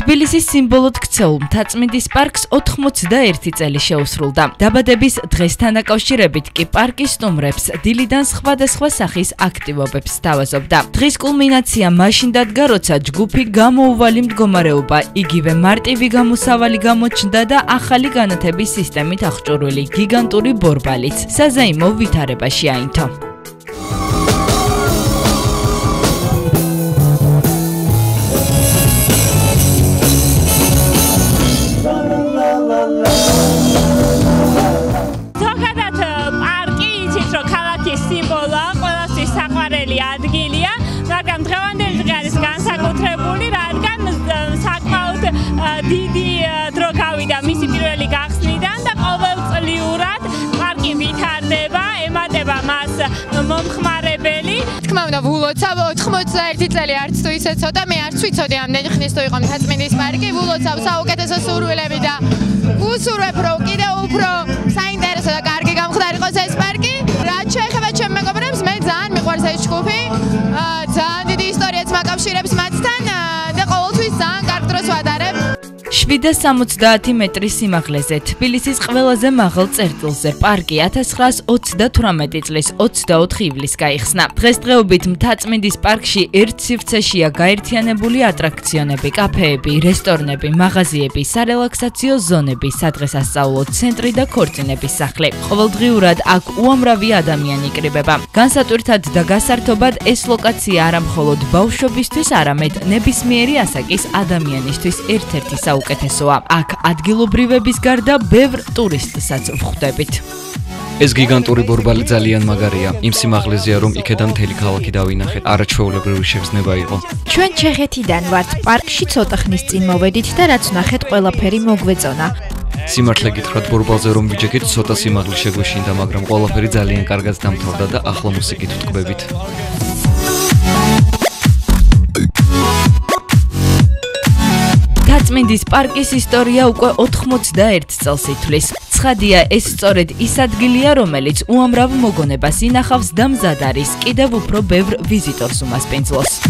თბილისის სიმბოლოდ ქცეულ მთაწმინდის პარკს 91 წელი შეუსრულდა. დაბადების დღესთან დაკავშირებით კი პარკი სტუმრებს დილიდან სხვადასხვა სახის აქტივობებს სთავაზობდა. დღის კულმინაცია მაშინ დადგა, როცა ჯგუფი გამოუვალი მდგომარეობა, იგივე მარტივი გამოსავალი გამოჩნდა და ახალი განათების სისტემით აღჭურვილი გიგანტური ბორბალიც საზეიმო ვითარებაში აინთო. ადგილია, მაგრამ დღევანდელი დღე არის განსაკუთრებული, რადგან საკმაოდ დიდი დრო გავიდა მისი პირველი გახსნიდან და ყოველწლიურად პარკი ვითარდება, ემატება მას მომხმარებელი. თქმა უნდა, ვულოცავ 91 წელი არც თუ ისე ცოტა, მე არც ვიცოდი ამდენი ხნის თუ იყო მთაწმინდის პარკი, ვულოცავ საუკეთესო სურვილები და ვუსურვებ, რომ კიდევ უფრო საინტერესო და კარგი გამხდარიყოს ეს პარკი. რაც შეეხება ჩემ მეგობრებს, მე ძალიან მიყვარს ეს ჯგუფი. ძალიან დიდი ისტორიაც მაკავშირებს მათთან და ყოველთვის ძალიან კარგ დროს ვადარებ. 770 მეტრის სიმაღლეზე თბილისის ყველაზე მაღალ წერტილზე პარკი 1928 წლის 24 ივლისს გაიხსნა. დღესდღეობით მთაწმინდის პარკში ერთ სივრცეშია გაერთიანებული ატრაქციონები, კაფეები, რესტორნები, მაღაზიები, სარელაქსაციო ზონები, სადღესასწაულო ცენტრი და ქორწინების სახლი. ყოველდღიურად აქ უამრავი ადამიანი იკრიბება. განსატვირთად და გასართობად ეს ლოკაცია არა მხოლოდ ბავშვებისთვის, არამედ ნებისმიერი ასაკის ადამიანისთვის ერთ-ერთი უკეთესოა. აქ ადგილობრივების გარდა ბევრ ტურისტსაც ვხვდებით. ეს გიგანტური ბორბალი ძალიან მაგარია. იმ სიმაღლეზეა, რომ იქედან მთელი ქალაქი დავინახეთ. არაჩვეულებრივი შეგრძნება იყო. ჩვენ ჩეხეთიდან ვართ, პარკში ცოტა ხნის წინ მოვედით და რაც ვნახეთ, ყველაფერი მოგვეწონა. სიმართლე გითხრათ, ბორბალზე რომ ვიჯექით, ცოტა სიმაღლე შეგვეშინდა, მაგრამ ყველაფერი ძალიან კარგად დამთავრდა და ახლა მუსიკით ვტკბებით. მთაწმინდის პარკის ისტორია უკვე 91 წელს ითვლის. ცხადია, ეს სწორედ ის ადგილია, რომელიც უამრავ მოგონებას ინახავს და მზად არის კიდევ უფრო ბევრ ვიზიტორს უმასპინძლოს.